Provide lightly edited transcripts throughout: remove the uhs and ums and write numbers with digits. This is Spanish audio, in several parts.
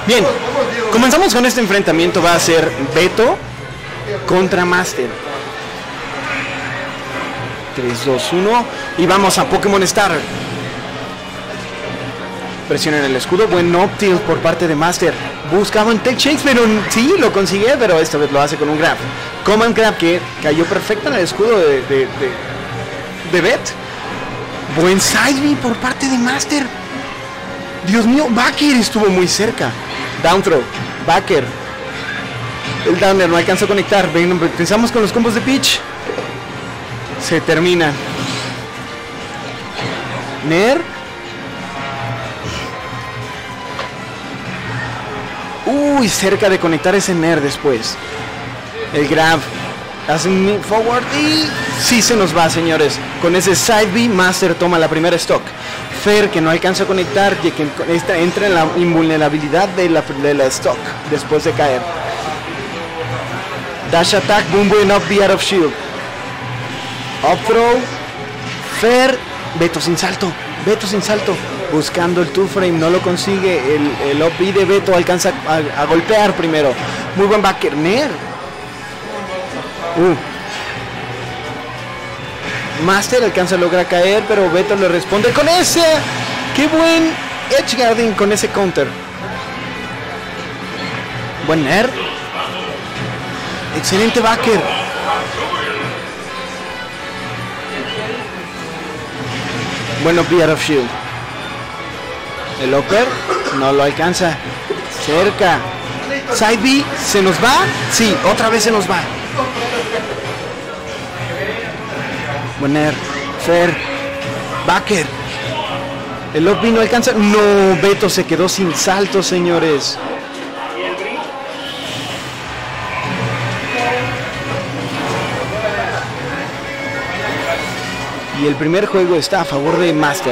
Bien, comenzamos con este enfrentamiento. Va a ser Beto contra Master. 3, 2, 1 y vamos a Pokémon Star. Presionan el escudo, buen up tilt por parte de Master. Buscaba un Tech Shakes, pero sí, lo consigue, pero esta vez lo hace con un Grab. Command Grab que cayó perfecto en el escudo de Bet. Buen Side B por parte de Master. Dios mío, Backer estuvo muy cerca. Down throw, Backer. El Downer no alcanzó a conectar. Pensamos con los combos de Peach. Se termina. Ner. Uy, cerca de conectar ese Ner después. El Grab. Hace un forward y sí se nos va, señores. Con ese Side B, Master toma la primera stock. Fer, que no alcanza a conectar, y que entra en la invulnerabilidad de la stock después de caer. Dash attack, boom, boom, up the out of shield. Up throw. Fer, Beto sin salto. Beto sin salto. Buscando el 2-frame, no lo consigue. El OP de Beto alcanza a golpear primero. Muy buen backer. Ner. Master alcanza a lograr caer, pero Beto le responde con ese. ¡Qué buen edge guarding con ese counter! Buen Ner. Excelente backer. Bueno, Beard of Shield. El upper no lo alcanza. Cerca. Side B, ¿se nos va? Sí, otra vez se nos va. Bonner, Fer, Backer. El up B no alcanza. No, Beto se quedó sin salto, señores. Y el primer juego está a favor de Master.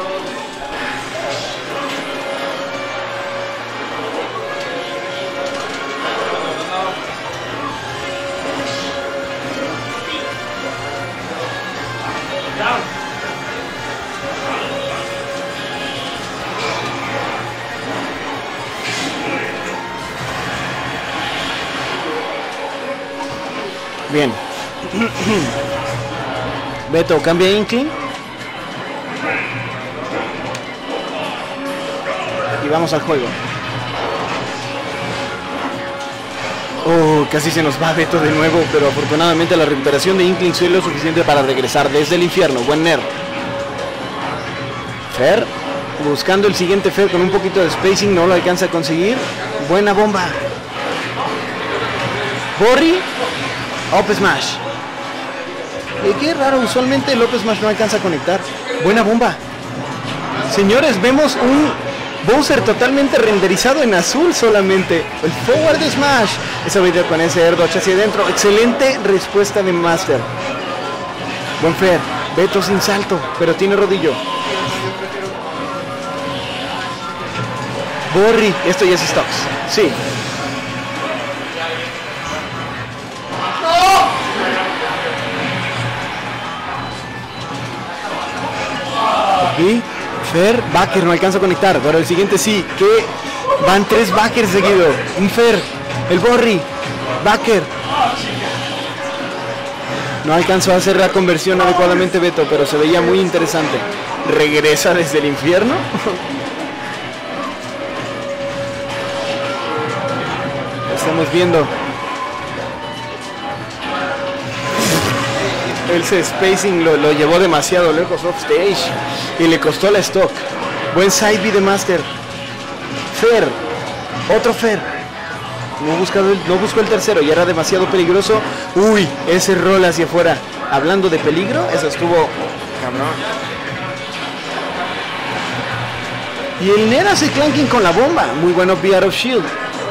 Bien. Beto cambia Inkling. Y vamos al juego. Oh, casi se nos va Beto de nuevo, pero afortunadamente la recuperación de Inkling fue lo suficiente para regresar desde el infierno. Buen Ner. Fer, buscando el siguiente Fer con un poquito de spacing, no lo alcanza a conseguir. Buena bomba. Borri, Up Smash. Qué raro, usualmente el Up Smash no alcanza a conectar. Buena bomba. Señores, vemos un Bowser totalmente renderizado en azul solamente. El Forward Smash. Esa video con ese Air Dodge hacia adentro. Excelente respuesta de Master. Buen Fer. Beto sin salto, pero tiene rodillo. Borri. Esto ya es stocks. Sí. Aquí, Fer, Backer no alcanza a conectar, pero el siguiente sí, que van 3 Backers seguido. Un Fer, el Borri, Backer. No alcanzó a hacer la conversión adecuadamente Beto, pero se veía muy interesante. Regresa desde el infierno. Estamos viendo. Ese spacing lo llevó demasiado lejos off stage y le costó la stock. Buen side B de Master. Fer, otro Fer. No buscó el tercero, ya era demasiado peligroso. Uy, ese roll hacia afuera. Hablando de peligro, eso estuvo cabrón. Y el Ner hace clanking con la bomba. Muy bueno PR of Shield.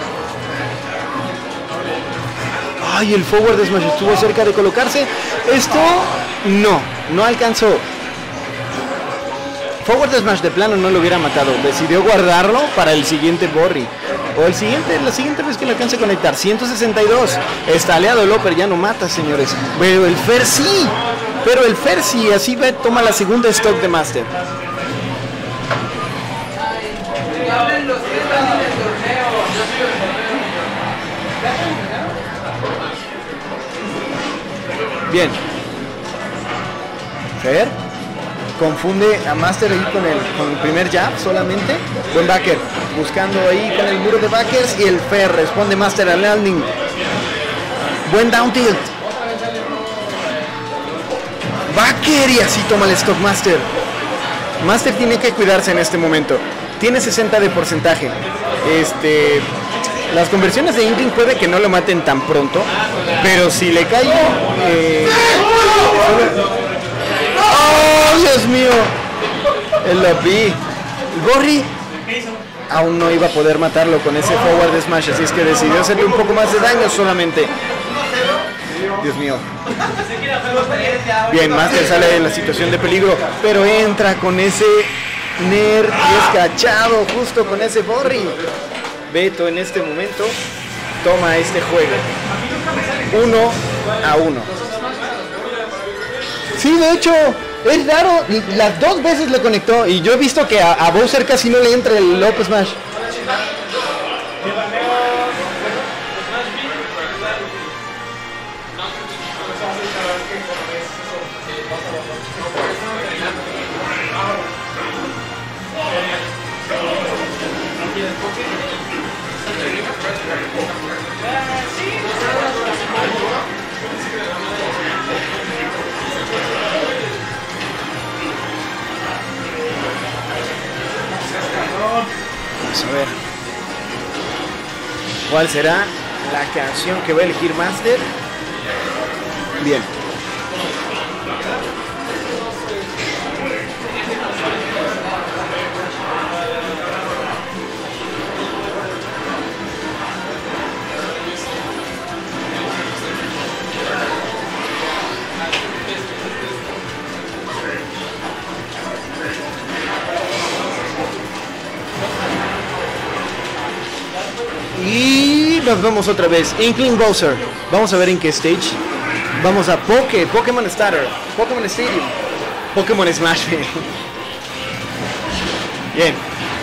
Ay, el Forward Smash estuvo cerca de colocarse. Esto no alcanzó. Forward Smash de plano no lo hubiera matado. Decidió guardarlo para el siguiente Borri. O la siguiente vez que lo alcance a conectar. 162. Está aliado el Upper, ya no mata, señores. Pero el Fer sí. Así toma la segunda stock de Master. Bien. Fer confunde a Master ahí con el primer jab solamente. Buen backer. Buscando ahí con el muro de backers. Y el Fer responde Master al landing. Buen down tilt. Backer y así toma el stock Master. Master tiene que cuidarse en este momento. Tiene 60 de porcentaje. Las conversiones de Inkling puede que no lo maten tan pronto, pero si le cae... ¡Oh, Dios mío! Lo vi. Gorry aún no iba a poder matarlo con ese forward smash, así es que decidió hacerle un poco más de daño solamente. Dios mío. Bien, Master sale de la situación de peligro, pero entra con ese Nair y es cachado justo con ese Gorry. Beto en este momento toma este juego 1-1. Sí, de hecho, es raro, las dos veces le conectó y yo he visto que a Bowser casi no le entra el up smash. Vamos a ver cuál será la canción que va a elegir Master. Bien. Y nos vemos otra vez. Inkling Bowser. Vamos a ver en qué stage. Vamos a Pokémon Starter, Pokémon Stadium, Pokémon Smash. Bien.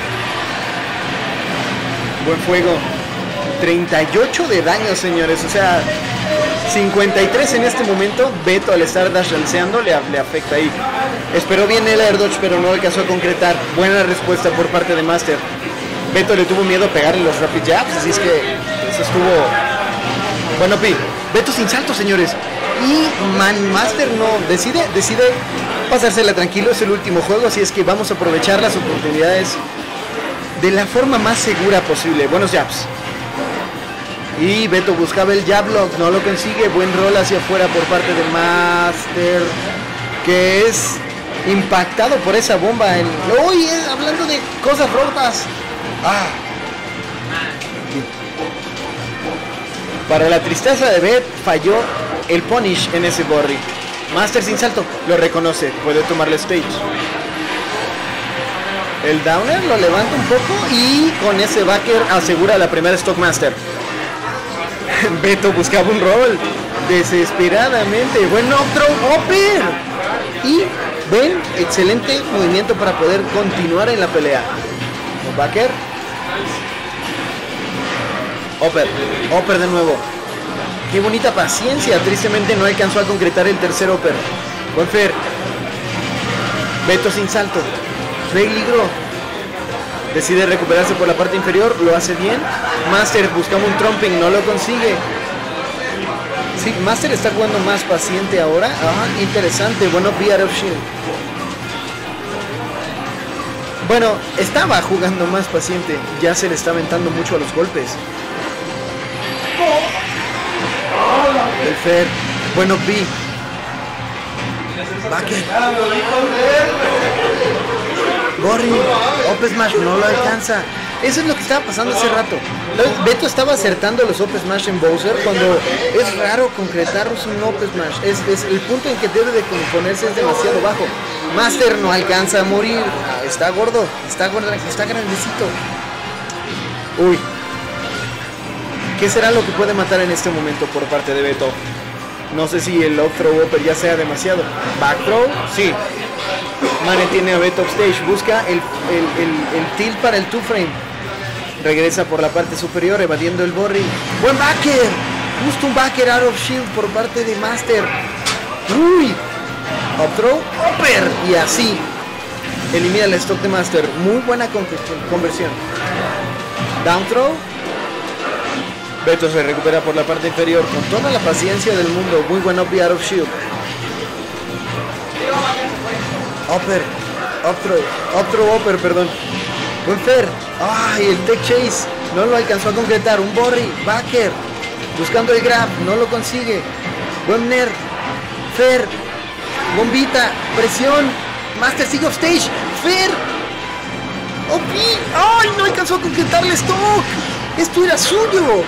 Buen fuego. 38 de daño, señores. O sea, 53 en este momento. Beto al estar dashanceando le afecta ahí. Esperó bien el air dodge, pero no alcanzó a concretar. Buena respuesta por parte de Master. Beto le tuvo miedo a pegarle los rapid jabs, así es que eso estuvo... Bueno, Beto sin salto, señores. Y Master no decide pasársela tranquilo. Es el último juego, así es que vamos a aprovechar las oportunidades de la forma más segura posible. Buenos jabs. Y Beto buscaba el jab lock, no lo consigue. Buen roll hacia afuera por parte de Master, que es impactado por esa bomba. Uy, hablando de cosas rotas. Para la tristeza de Beth, falló el punish en ese Gorry. Master sin salto, lo reconoce, puede tomarle stage. El downer lo levanta un poco y con ese backer asegura la primera stock Master. Beto buscaba un roll desesperadamente. Buen up throw upper. Y ven, excelente movimiento para poder continuar en la pelea. Backer. Upper de nuevo. Qué bonita paciencia. Tristemente no alcanzó a concretar el tercer upper. Buen Fer. Beto sin salto. Peligro. Decide recuperarse por la parte inferior. Lo hace bien. Master buscaba un trumping. No lo consigue. Sí, Master está jugando más paciente ahora. Interesante. Bueno, VR of Shield. Bueno, estaba jugando más paciente. Ya se le está aventando mucho a los golpes. El Fer. Bueno, Backer. Gorry. Up smash no lo alcanza. Eso es lo que estaba pasando hace rato. Beto estaba acertando los up smash en Bowser cuando es raro concretar un up smash. Es el punto en que debe de ponerse es demasiado bajo. Master no alcanza a morir. Está gordo, está grandecito. Uy. ¿Qué será lo que puede matar en este momento por parte de Beto? No sé si el up throw upper ya sea demasiado. Back throw, sí. Mantiene a Beto upstage. Busca el tilt para el 2-frame. Regresa por la parte superior evadiendo el Gorry. Buen backer. Justo un backer out of shield por parte de Master. Uy. Up throw, upper. Y así elimina el stock de Master. Muy buena conversión. Down throw. Beto se recupera por la parte inferior con toda la paciencia del mundo. Muy buen up the out of shield. Upper. Up throw, upper, perdón. Buen fair. Ay, el tech chase no lo alcanzó a concretar. Un borry, backer. Buscando el grab, no lo consigue. Buen ner. Fair. Bombita, presión. Master sigue off stage. Fair. OP. Ay, no alcanzó a concretar el stock. Esto era suyo.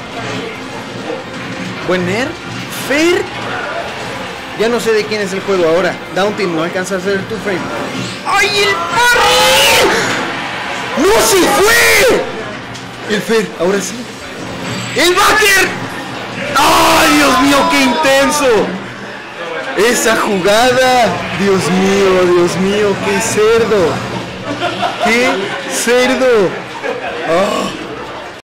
Buen ner. Fair. Ya no sé de quién es el juego ahora. Down team no alcanza a hacer el 2 frame. ¡Ay, el parry! ¡No se fue! El fair, ahora sí. ¡El backer! ¡Ay, Dios mío, qué intenso! Esa jugada. Dios mío, qué cerdo. ¡Qué cerdo! Oh.